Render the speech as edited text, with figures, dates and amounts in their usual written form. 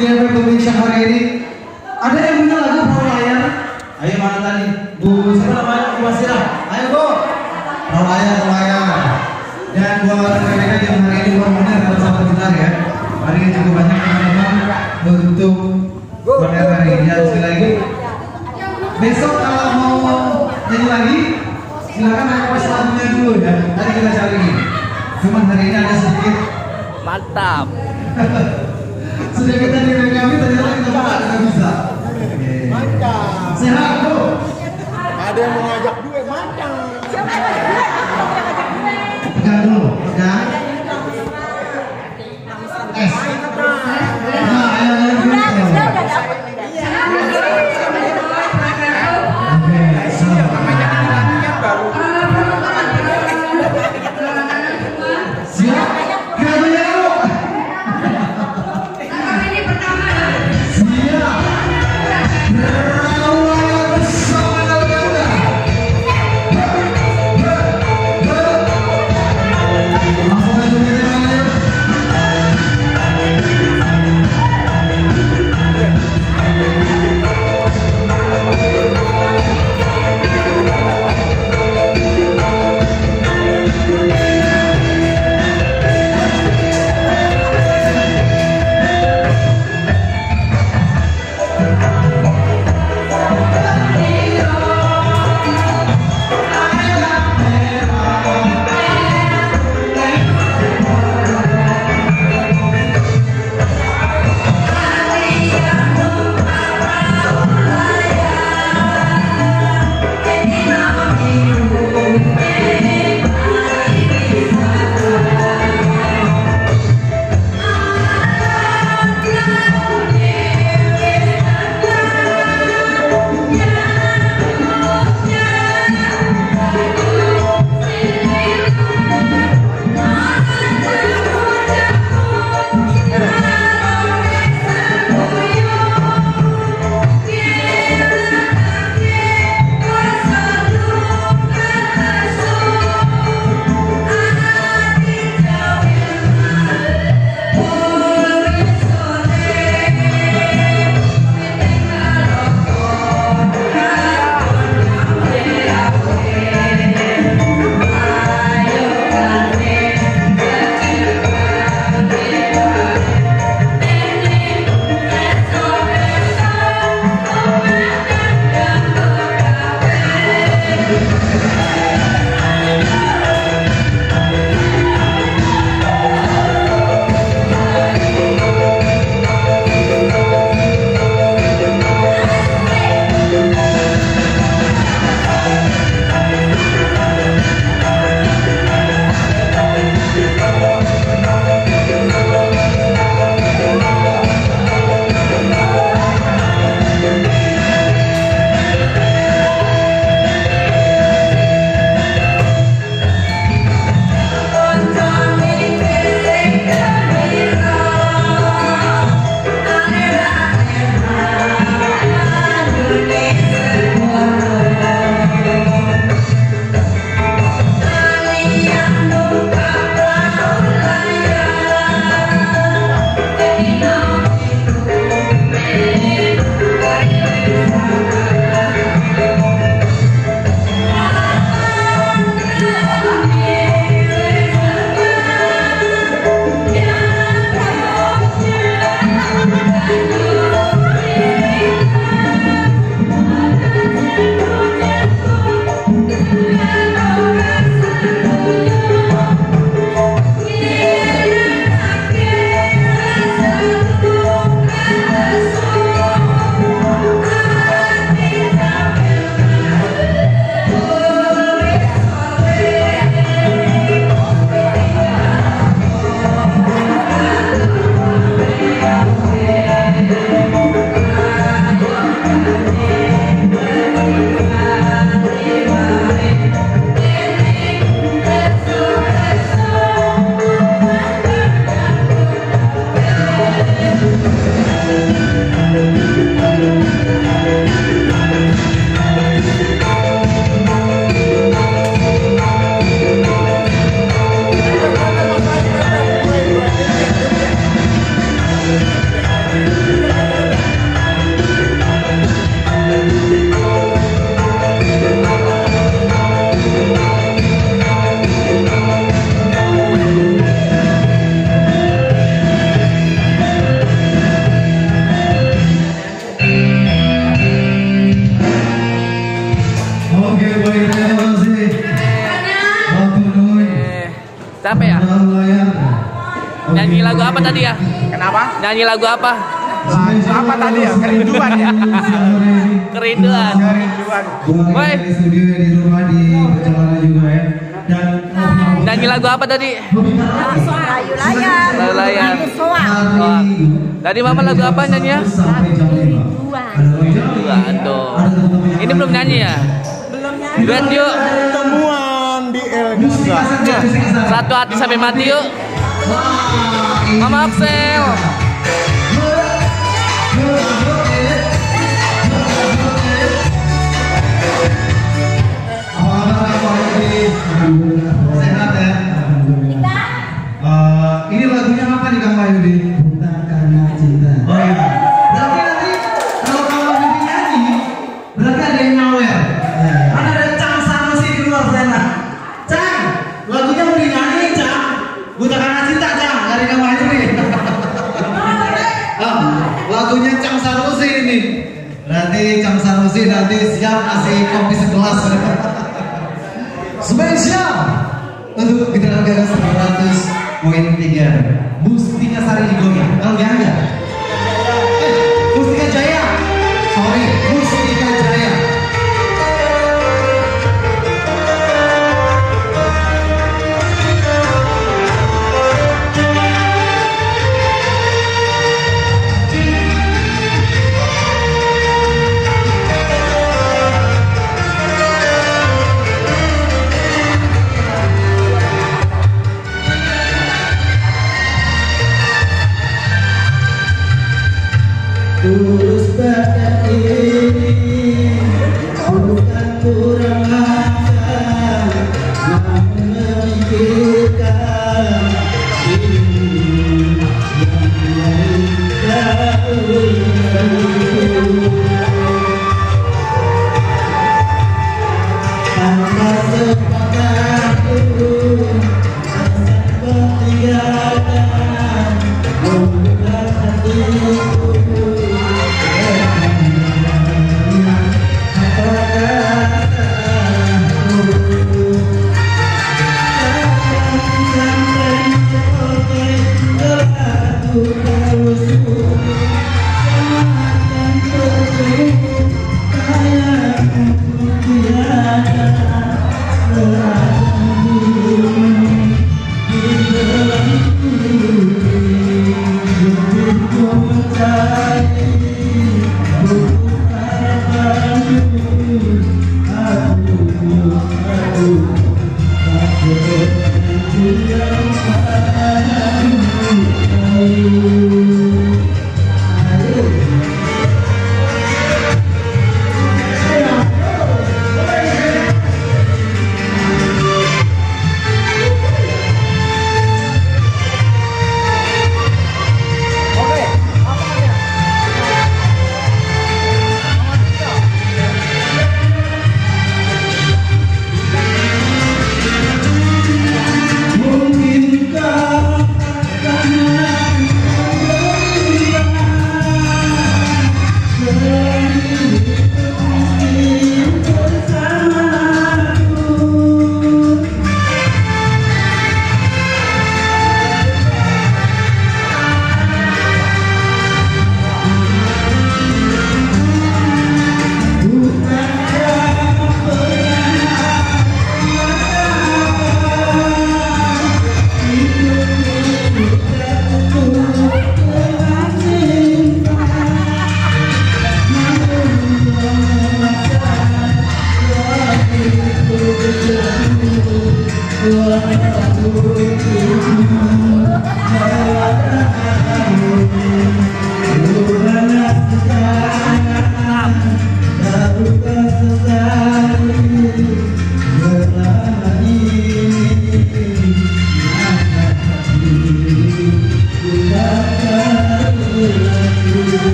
Studio Indonesia hari ini. Ada yang punya lagu Perahu Layar? Ayo mana tadi? Bu, siapa namanya? Bu Basira. Ayo Bu. Perahu Layar. Dan buat mereka yang hari ini benar dalam satu gitar ya. Hari ini cukup banyak teman-teman untuk konser hari ini. Ya, sekali lagi. Besok kalau mau nyanyi lagi, silakan request lagunya dulu ya. Nanti kita cari ini. Cuman hari ini ada sedikit. Mantap. Sudah kita dari kami ternyata kita nggak bisa. Mantap. Sehat Bu. Ada yang mau ngajak duit, mantap. Siapa yang ngajak duit? Pegang dulu, pegang. Es. Nah, ayo Udah dapet. Siap. Kita capek ya? Nyanyi lagu apa tadi ya? Kenapa? Nyanyi lagu apa? Lagu apa tadi ya? Kerinduan ya? Kerinduan. Kerinduan. Woi. Studio di rumah di perjalanan juga ya. Dan Nyanyi lagu apa tadi? Layu layar. Layu layar. Soal. Wah. Tadi mama lagu apa nyanyi ya? Kerinduan tuh. Ini belum nyanyi ya? Belum nyanyi. Duet yuk. Pertemuan di El Gaza. Satu hati sampai mati yuk. Mama Axel. Sehat ya? Ini lagunya apa nih Kang Wahyudi? Bukan Karena Cinta. Oh iya. Berarti nanti kalau Kang Wahyudi nyanyi, berarti ada yang nyawer. Kan ada Cang Sanusi di luar sana. Cang, lagunya mau dinyanyi Cang. Bukan Karena Cinta Cang, dari Kang Wahyudi. Lagunya Cang Sanusi ini. Berarti Cang Sanusi nanti siap kasih kopi segelas. Spesial untuk General Gagas 100.3 Mustika Sari Digonya. Kalau dia enggak Mustika Jaya. Sorry, Mustika Jaya. Tulus badan ini bukan kurang ajar, namun memikirkan ini yang tanpa sepatu bertiakan membuka hatiku.